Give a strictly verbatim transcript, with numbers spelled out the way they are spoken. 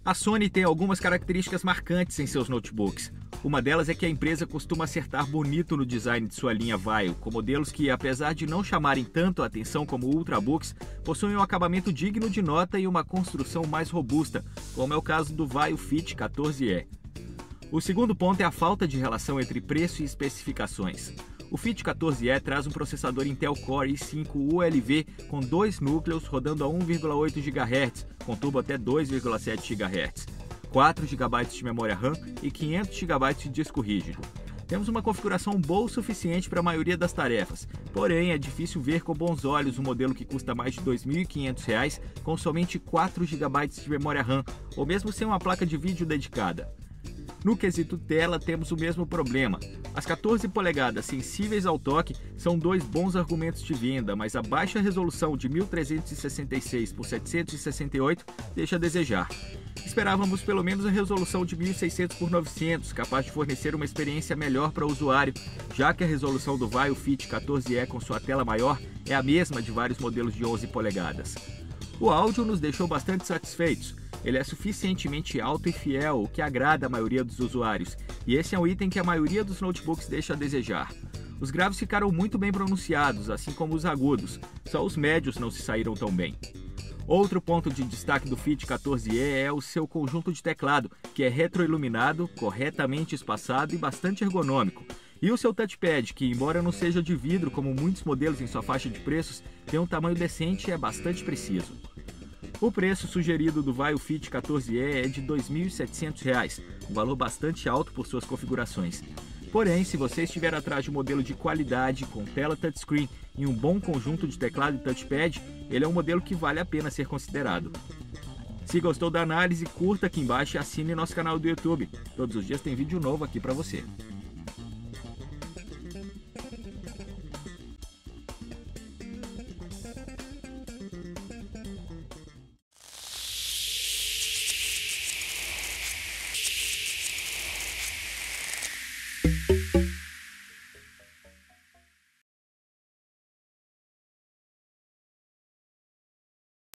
A Sony tem algumas características marcantes em seus notebooks. Uma delas é que a empresa costuma acertar bonito no design de sua linha Vaio, com modelos que, apesar de não chamarem tanto a atenção como Ultrabooks, possuem um acabamento digno de nota e uma construção mais robusta, como é o caso do Vaio Fit quatorze E. O segundo ponto é a falta de relação entre preço e especificações. O Fit quatorze E traz um processador Intel Core i cinco U L V com dois núcleos rodando a um vírgula oito gigahertz, com turbo até dois vírgula sete gigahertz, quatro gigabytes de memória RAM e quinhentos gigabytes de disco rígido. Temos uma configuração boa o suficiente para a maioria das tarefas, porém é difícil ver com bons olhos um modelo que custa mais de dois mil e quinhentos reais com somente quatro gigabytes de memória RAM, ou mesmo sem uma placa de vídeo dedicada. No quesito tela, temos o mesmo problema. As quatorze polegadas sensíveis ao toque são dois bons argumentos de venda, mas a baixa resolução de mil trezentos e sessenta e seis por setecentos e sessenta e oito deixa a desejar. Esperávamos pelo menos a resolução de mil e seiscentos por novecentos, capaz de fornecer uma experiência melhor para o usuário, já que a resolução do Vaio Fit quatorze E com sua tela maior é a mesma de vários modelos de onze polegadas. O áudio nos deixou bastante satisfeitos. Ele é suficientemente alto e fiel, o que agrada a maioria dos usuários, e esse é um item que a maioria dos notebooks deixa a desejar. Os graves ficaram muito bem pronunciados, assim como os agudos, só os médios não se saíram tão bem. Outro ponto de destaque do Fit quatorze E é o seu conjunto de teclado, que é retroiluminado, corretamente espaçado e bastante ergonômico. E o seu touchpad, que embora não seja de vidro como muitos modelos em sua faixa de preços, tem um tamanho decente e é bastante preciso. O preço sugerido do Vaio Fit quatorze E é de dois mil e setecentos reais, um valor bastante alto por suas configurações. Porém, se você estiver atrás de um modelo de qualidade, com tela touchscreen e um bom conjunto de teclado e touchpad, ele é um modelo que vale a pena ser considerado. Se gostou da análise, curta aqui embaixo e assine nosso canal do YouTube. Todos os dias tem vídeo novo aqui para você.